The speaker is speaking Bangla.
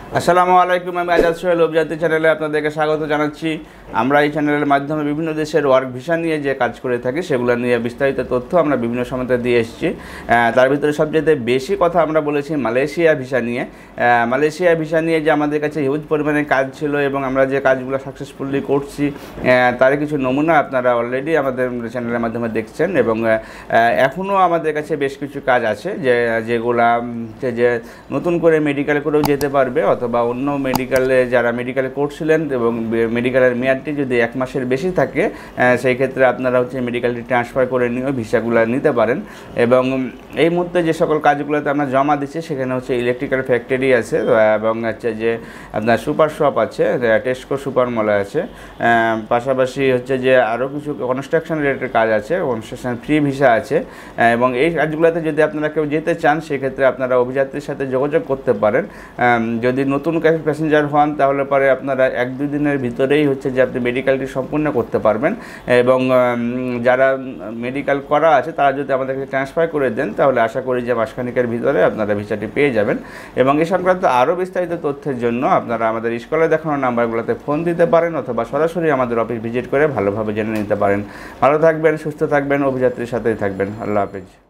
আসসালামু আলাইকুম। আমি আজাদ সোহেল অভিযাত্রী চ্যানেলে আপনাদেরকে স্বাগত জানাচ্ছি। আমরা এই চ্যানেলের মাধ্যমে বিভিন্ন দেশের ওয়ার্ক ভিসা নিয়ে যে কাজ করে থাকি সেগুলো নিয়ে বিস্তারিত তথ্য আমরা বিভিন্ন সময়তে দিয়ে এসেছি। তার ভিতরে সবচেয়ে বেশি কথা আমরা বলেছি মালয়েশিয়া ভিসা নিয়ে। মালয়েশিয়া ভিসা নিয়ে যে আমাদের কাছে হিউজ পরিমাণে কাজ ছিল এবং আমরা যে কাজগুলো সাকসেসফুলি করছি তার কিছু নমুনা আপনারা অলরেডি আমাদের চ্যানেলের মাধ্যমে দেখছেন এবং এখনও আমাদের কাছে বেশ কিছু কাজ আছে যেগুলা যে নতুন করে মেডিকেল করেও যেতে পারবে অথবা অন্য মেডিকেলে যারা মেডিকেলে করছিলেন এবং মেডিকেলের মেয়াদটি যদি 1 মাসের বেশি থাকে সেই ক্ষেত্রে আপনারা মেডিকেলটি ট্রান্সফার করে নিয়েও ভিসাগুলো নিতে পারেন। এবং এই মুহূর্তে যে সকল কাজগুলোতে আমরা জমা দিচ্ছি সেখানে ইলেকট্রিক্যাল ফ্যাক্টরি আছে এবং যে আপনার সুপার শপ আছে, টেস্কো সুপার মল আছে, পাশাপাশি যে আরও কিছু কনস্ট্রাকশন রিলেটেড কাজ আছে, কনস্ট্রাকশন ফ্রি ভিসা আছে। এবং এই কাজগুলোতে যদি আপনারা কেউ যেতে চান সেক্ষেত্রে আপনারা অভিযাত্রীর সাথে যোগাযোগ করতে পারেন। যদি নতুন প্যাসেঞ্জার হন তাহলে পরে আপনারা 1-2 দিনের ভিতরেই যে আপনি মেডিকেলটি সম্পূর্ণ করতে পারবেন। এবং যারা মেডিকেল করা আছে তারা যদি আমাদেরকে ট্রান্সফার করে দেন তাহলে আশা করি যে মাসখানেকের ভিতরে আপনারা ভিসাটি পেয়ে যাবেন। এবং এই সংক্রান্ত আরও বিস্তারিত তথ্যের জন্য আপনারা আমাদের স্ক্রিনে দেখানো নাম্বারগুলোতে ফোন দিতে পারেন অথবা সরাসরি আমাদের অফিস ভিজিট করে ভালোভাবে জেনে নিতে পারেন। ভালো থাকবেন, সুস্থ থাকবেন, অভিযাত্রীর সাথেই থাকবেন। আল্লাহ হাফেজ।